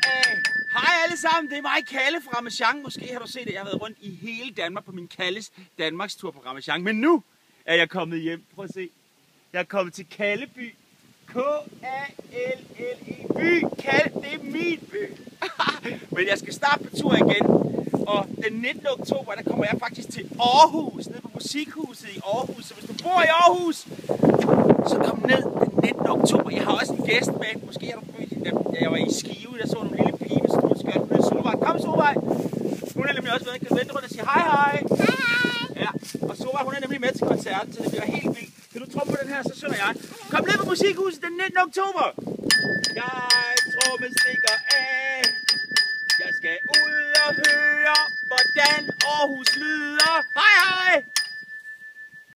Hej alle sammen, det er mig, Kalle fra Ramasjang. Måske har du set det, jeg har været rundt i hele Danmark på min Kalles Danmarks tur på Ramasjang. Men nu er jeg kommet hjem. Prøv at se. Jeg er kommet til Kalleby. K-A-L-L-E by. Kalle, det er min by. Men jeg skal starte på tur igen. Og den 19. oktober, der kommer jeg faktisk til Aarhus. Nede på Musikhuset i Aarhus. Så hvis du bor i Aarhus, så kom ned den 19. oktober. Jeg har også en gæst med. Måske har du da jeg var i Skive, der så en lille pige med stort skørt. Hun er Solvej. Kom Solvej! Hun er nemlig også med. Kan du vente rundt og sige hej hej? Ja, og Solvej, hun er nemlig med til koncerten, så det bliver helt vildt. Kan du tro på den her, så synger jeg. Kom ned på Musikhuset den 19. oktober! Jeg trommestikker af. Jeg skal ud og høre, hvordan Aarhus lyder. Hej hej!